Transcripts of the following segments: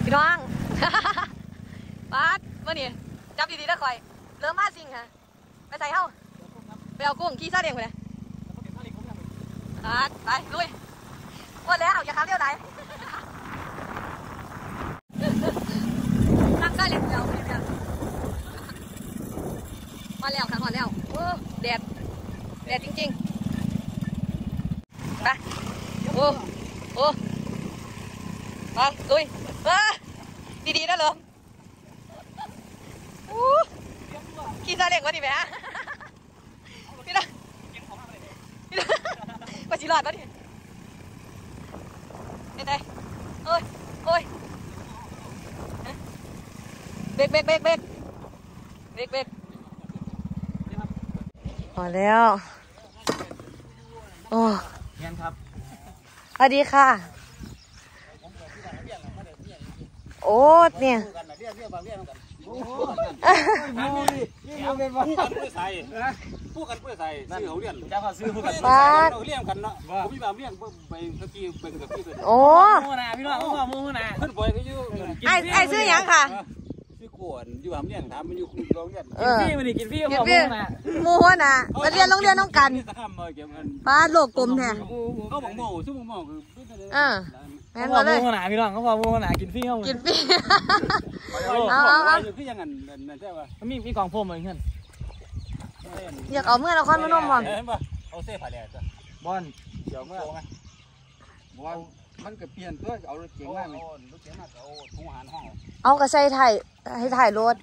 พี่น้องป๊าดเมื่อนี่จับดีๆนะคอยเริ่มมาสิงค่ะไปใส่เฮ้าไปเอากุ้งขี้ซาเด้งไปเลยไปลุยว่าแล้วอย่าขับเร็วไหนนั่งได้เลยเรามาแล้วค่ะมาแล้วโอ้แดดจริงๆไปโอ้ไปลุยดีๆนะเลยขี้ซาเล้งวะดิแม่พี่นะว่าจีรอดวะดิเป็นไงโอ้ยเบรกพอแล้วโอ้เงี้ยครับสวัสดีค่ะโอ้เนี่ยผู้กันเพื่อใส่ซื้อเขาเลี้ยงจะเขาซื้อผู้กันเขาเลี้ยงกันเนาะผมมีแบบเลี้ยงไปตะกี้เป็นกับพี่ตัวโอ้มูนาพี่น้องมูนาเพิ่นปล่อยก็อยู่ไอ้ซื้อยังค่ะซื้อกวนอยู่แบบเลี้ยงถามมันอยู่โรงเรียนกินพี่มันนี่กินพี่เขามูน่ะมาเรียนโรงเรียนน้องกันป้าโลกกลมแท้เขาบอกโม่ชั่วโมงคือแม่นมาเลยมูนาพี่น้องเขาบอกมูนากินพี่เขากินพี่เอาคือยังไงนั่นใช่ป่ะมีกองพ่มอะไรเงี้ยอยากเอาเมื่อเราค่อยมานมมันเอาเส้ผ่าแดดจ้ะบอลเดี๋ยวเมื่อบอลมันก็เปลี่ยนตัวเอารถเก๋งมากเลยรถเก๋งมากเอาทุ่งอาหารห้องเอากระใส่ให้ถ่ายรถ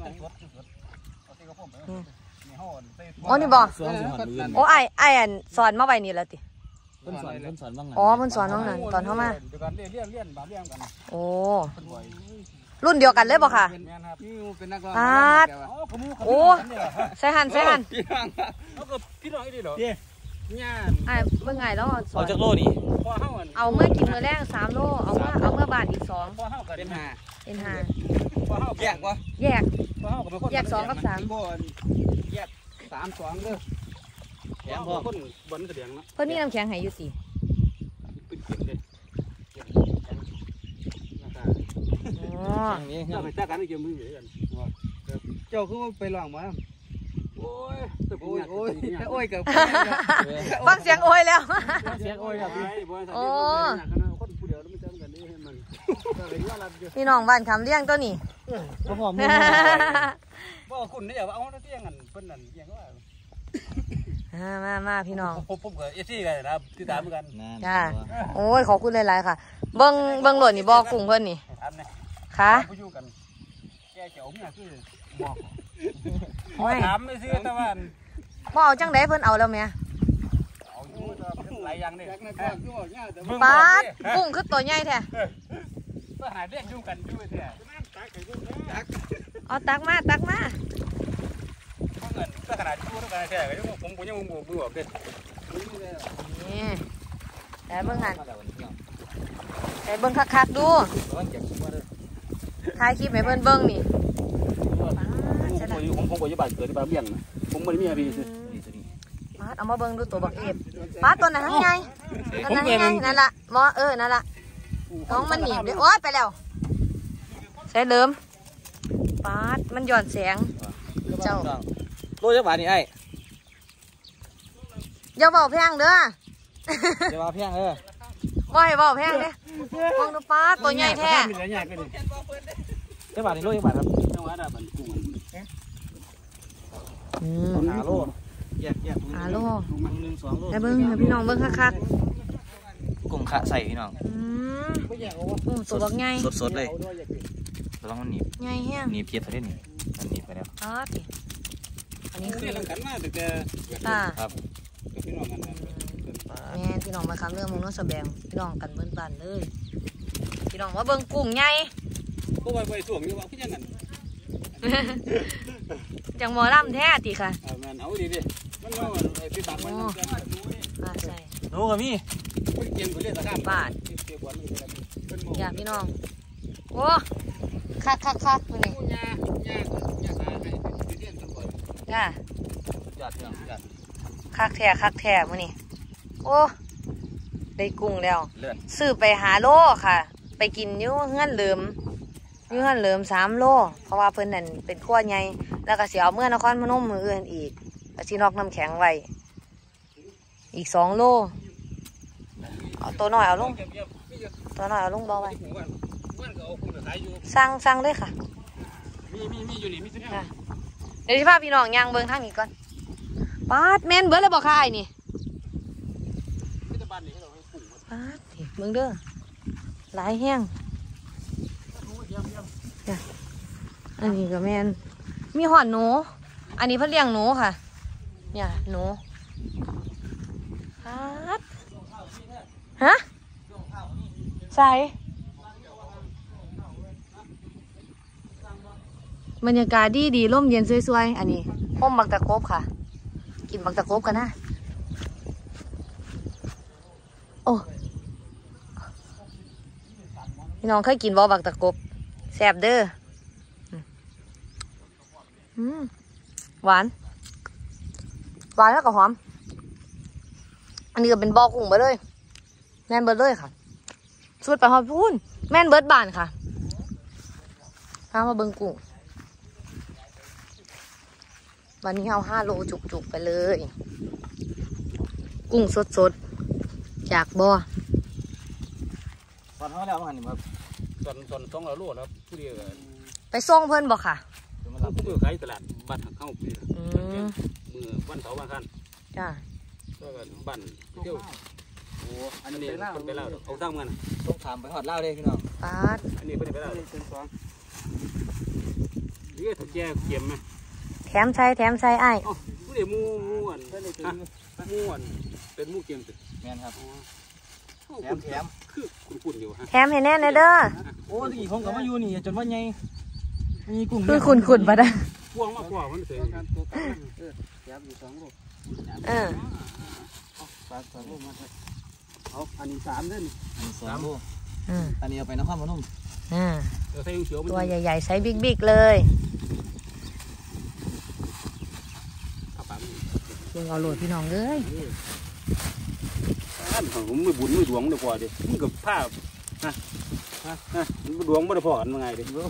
อ๋อนี่บอกโอ้ไอ้อันสอนมาไว้นี่แล้วติเพิ่นสอนบ้างอ๋อเพิ่นสอนน้องนั่นตอนเข้ามาเดี๋ยวกันเลี้ยนแบบเลี้ยงกันโอ้รุ่นเดียวกันเลยบ่ค่ะเป็นนักร้องโอ้ใส่หันแล้วก็พี่น้องอีดีเหรอเนี่ยเมื่อไงแล้วเอาจากโลนี่เอาเมื่อกินมื้อแรก3 โลเอาเมื่อบาทอีก2 เป็น 5 แยกวะแยก2 กับ 3 แยก3 2เด้อแยกคนบนกระเดียงเนาะเพิ่นมีน้ำแข็งให้อยู่สิอ๋อนี่ไปจักกันอีกมืออยู่กันเจ้าคือว่าไปลองมาโอ้ยกับฟังเสียงโอ้ยแล้วเสียงโอ้ยครับโอ้พี่น้องบ้านคำเลี้ยงตัวนี้หอมบ่คุณนี่อย่าเอาเตี้ยงกันเพิ่นนั่นเตี้ยงก็มาพี่น้องผมก็เอซี่กันนะติดตามกันจ้าโอ้ยขอบคุณหลายๆค่ะเบิ้งหล่นนี่บ่กุ้งเพิ่นนี่ค่ะแกเจ๋วเนี่ยคือบอกถามไม่ซื้อแต่ว่าบ่เอาจังไดเพิ่นเอาแล้วแม่เอาอยู่หลายอย่างนี่ปาดกุ้งคือตัวใหญ่แท้ก็หาเรียกยุ่งกันอยู่แท้เอาตักมาเงินก็ขนาดยุ่งกันแท้ก็ยังผมยังบ่บอกเด้นี่แต่เบิ่งหันแต่เบิ่งคักๆดูถ่ายคลิปให้เพิ่นเบิ่งนี่ผมก็อยู่บ้านเกิดที่บ้านเลี้ยงผมบ่ได้มีอะไรซื้อมาเอามาเบิ่งดูตัวบักเอฟป้าตัวนั้นไงตัวนั้นไงนั่นล่ะหมอนั่นล่ะน้องมันหนีบเลยโอ๊ยไปแล้วใส่เดิมป้ามันหย่อนแสงเจ้าโลจักบาทนี่ไอ้อย่าเบาแพงเด้ออย่าเบาแพงบ่ให้เบาแพงเด้มองดูป้าตัวใหญ่แท้จักบาทนี่โลจักบาทครับจังหวัดบ้านกุ้ง 5 โลแยก 5 โล 1 2 โลแต่เบิ้งพี่น้องเบิ้งคักกุ้งขะใส่พี่น้องตัวบักใหญ่สดเลยระวังมันหนีบใหญ่แห้งหนีบเพียบเลยนี่มันหนีบไปแล้วอันนี้คือกันมาแต่ครับพี่น้องกันแม่พี่น้องมาคำเรื่องมงโนสแบงพี่น้องกันเบิ้งปันเลยพี่น้องว่าเบิ้งกุ้งใหญ่ก็ไปส่งอยู่ว่าพี่ยังกันจังหมอลำแท้ติค่ะมันเอาดีมันว่าพี่บักมันใช่โน้กับมี่เกี่ยงไปเรื่อยสักบาทอย่าพี่น้องโอ้คักนี่จ้าคักแท้มื้อนี้โอ้ได้กุ้งแล้วซื้อไปหาโลค่ะไปกินอยู่เฮือนเลิมอยู่หันเหลิม3 โลเพราะว่าเพิ่นนั่นเป็นขั้วใหญ่แล้วก็สิเอาเมื่อนครพนมมืออื่นอีกก็สินอกน้ำแข็งไว้อีก2 โลเอาตัวน้อยเอาลงตัวน้อยเอาลงบ่ไว้สั่งเลยค่ะมีอยู่นี่มีตัวนี้เดี๋ยวสิพาพี่น้องย่างเบิ่งทางนี้ก่อนปาดแม่นเบิดเลยบ่ค่ะไอ้นี่ปาดนี่เบิ่งเด้อหลายแห้งอันนี้ก็แม่นมีหอดหนูอันนี้เพิ่นเลี้ยงหนูค่ะเนี่ยหนูปาดฮะใส่บรรยากาศดีร่มเย็นสวยๆอันนี้ห่มบักตะกบค่ะกินบักตะกบกันนะโอ้พี่น้องเคยกินบ่บักตะกบแซ่บเด้อหวานแล้วก็หอมอันนี้ก็เป็นบ่อกุ้งไปเลยแม่นเบิดเลยค่ะสุดไปหอมพูนแม่นเบิดบานค่ะพามาเบิ่งกุ้งวันนี้เอา5 โลจุกๆไปเลยกุ้งสดๆจากบ่อตอนเขาแล้วมันนี่ครับส่วน2 โลครับผู้เดียวไปส่งเพิ่นบ่ค่ะผู้เดียวขายตลาดบ้านเข้ามือวันเสาร์วันคันจ้าก็บ้านเที่ยวโอ้อันอันนี้นี้ไปเล่าเป็นเล่าเอาตั้งมันต้องถามไปหอดเล่าเลยพี่น้องปาดอันนี้เป็นไปเล่านี่ถูกแก่เก็บไหมแถมใส่อ้ายผู้เดียวมูอันเป็นมูเก็บตึกแม่นครับแถมคือคุณอยู่ฮะแถมให้แน่เด้อโอ้ตะกี้ผมก็มาอยู่นี่จนว่าไงมีกุ้งคือขุนๆบ่ได้พวงมากกว่ามันเสียแถมอยู่2 โล ปลา2 โลมาครับเอาอันนี้3เด้อนี่2 โลอันนี้เอาไปนครพนมใส่เขียวตัวใหญ่ๆไซส์บิ๊กๆเลย เบิ่งเอาโหลดพี่น้องเลยผมไม่บุญไม่ดวงเลยพอดิมึงกับผ้าดวงไม่ได้พอกันยังไงดิดวง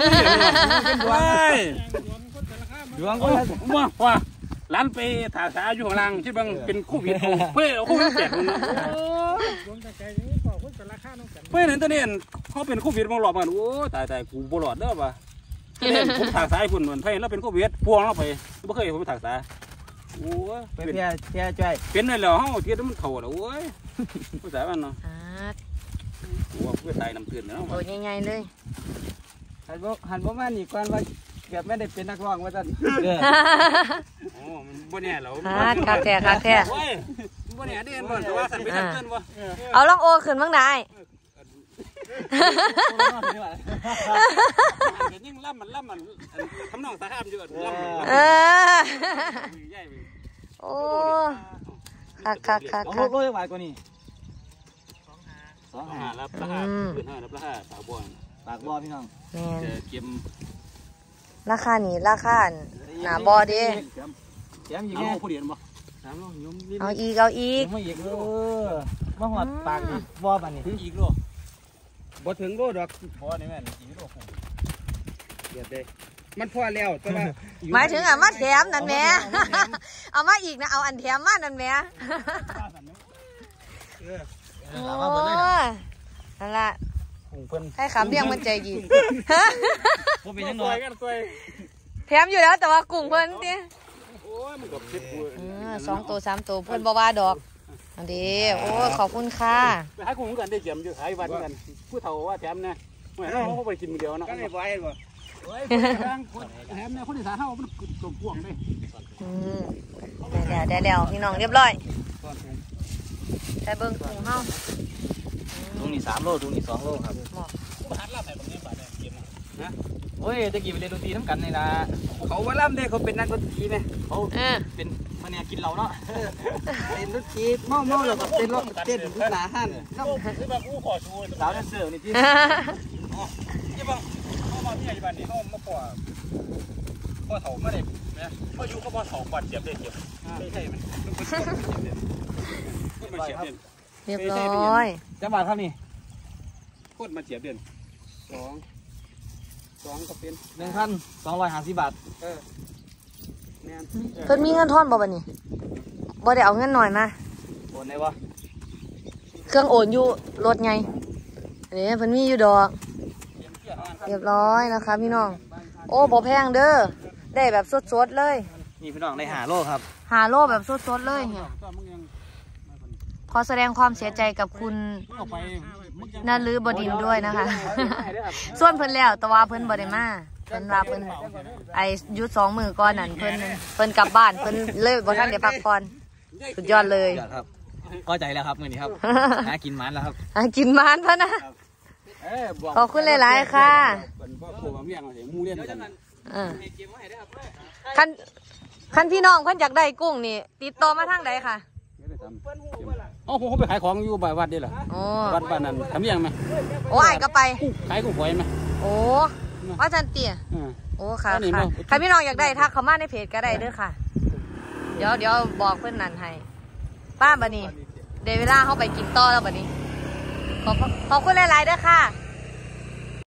ว่าร้านไปถ่ายสาอยู่ข้างล่างที่บางเป็นคู่ผิดเพื่อคู่ผิดแจกเลยนะเพื่อเห็นตัวนี้เขาเป็นคู่ผิดบางหลอกมันโอ้ตายกูบหลอดเด้อป่ะผมถ่ายสายฝุ่นเหมือนเพื่อนแล้วเป็นคู่ผิดพวงแล้วไปไม่เคยผมถ่ายสายโอ้ยเป็นแย่ใจเป็นเลยเหรอเฮ้าเทียบมันเท่าแล้วโอ้ยผู้ชายมันเนาะโอ้ผู้ชายน้ำเตือนเนาะโอ้ยใหญ่ๆเลยหันบ่มานี่ก่อนว่าเกือบไม่ได้เป็นนักร้องว่าจันโอ้มันบ่แน่แล้วคักแท้โอ้ยบ่แน่เด่นบ่แต่ว่าสันเป็นเตือนบ่เอาลองโอขึ้นบ้างได้ยิ่งล่ำมันทำนองสาหามอยู่ล่ำโอ้คักเอาโลยังไหวกว่านี้ 2 รับราคาขึ้น5รับราคาปากบ่อพี่น้องแม่นเก็บราคานี้ราคาหนาบ่อดิแถมอีกแน่ผู้เดียนบ่เอาอีกมาอีกมาหอดปากบ่อบันนี่อีกโลบ่ถึงโลดอกบ่นี่แม่นอีกโลเดี๋ยวเด้มันพอแล้วแต่ว่าหมายถึงมาแถมนั่นแหละเอามาอีกนะเอาอันแถมมานั่นแหละโอ้นั่นแหละให้ขำเลี้ยงมันใจดีผมเป็นยังน้อยแถมอยู่แล้วแต่ว่ากุ้งเพิ่นดิโอ้ยมันกับเจ็บปวด 2 ตัว 3 ตัวเพิ่นบ่ว่าดอกอันนี้โอ้ขอบคุณค่ะไปหากุ้งกันได้เก็บอยู่ขายวันกันผู้เฒ่าว่าแถมนะไม่เราเขาไปกินมือเดียวนะก็ไม่ไหวบ่แถมเนี่ยคนที่สาเท่ามันกลมพวงเลยเดี๋ยวพี่น้องเรียบร้อยใส่เบิ้งกุ้งเฮาตรงนี้3 โลตรงนี้2 โลครับบ้านล่าใส่ตรงนี้บ้านเนี่ยเก็บนะโอ้ยตะกี้ไปเล่นดนตรีน้ำกันนี่นะเขาว่าล่ำเด้เขาเป็นนักดนตรีไหมเขาเป็นมันเนี่ยกินเราเนาะเป็นดนตรีเมาแล้วก็เต้นร้องเต้นทุกหนาหันนี่บางผู้ขอชูสาวแดนเซอร์นี่พี่นี่บางเขามาที่ไหนบ้านนี่เขามาพ่อเฒ่ามาเลยนะพ่ออยู่ก็พ่อเฒ่าก่อนเจ็บได้เจ็บไม่ใช่ไหมเรียบร้อยจะมาครับนี่โคตรมาเจ็บเดือน2 2ก็เป็น 1,250 บาทแม่นเพิ่นมีเงินทอนบ่บัดนี้บ่ได้เอาเงินหน่อยมาโอนได้บ่เครื่องโอนอยู่รถไงอันนี้เพิ่นมีอยู่ดอกเรียบร้อยนะคะพี่น้องโอ้บ่แพงเด้อได้แบบสดๆเลยนี่พี่น้องได้5โลครับหาโลแบบสดๆเลยเนี่ยขอแสดงความเสียใจกับคุณนาลือบดินทร์ด้วยนะคะ ส่วนเพิ่นแล้วแต่ว่าเพิ่นบ่ได้มาเพิ่นว่าเพิ่นไอ้ยุด2 มื้อก่อนนั่นเพิ่นกลับบ้านเพิ่นเลยบ่ทันได้พักผ่อนสุดยอดเลยครับพอใจแล้วครับมื้อนี้ครับหากินมันแล้วครับกินมานพะนะขอบคุณหลายๆค่ะคันพี่น้องเพิ่นอยากได้กุ้งนี่ติดต่อมาทางใดค่ะผมไปขายของอยู่บ่ายวัดนี่แหละวัดบ้านนั้นทำยังไหมโอ้ไอ้ก็ไปขายกุ้งฝอยไหมโอ้ว่าจันเตี้ยโอ้ค่ะค่ะใครพี่น้องอยากได้ทักเข้ามาในเพจก็ได้เด้อค่ะเดี๋ยวบอกเพื่อนนั่นให้ป้าบัดนี้เดี๋ยวเวลาเขาไปกินต่อแล้วบัดนี้ขอบคุณหลายๆเด้อค่ะ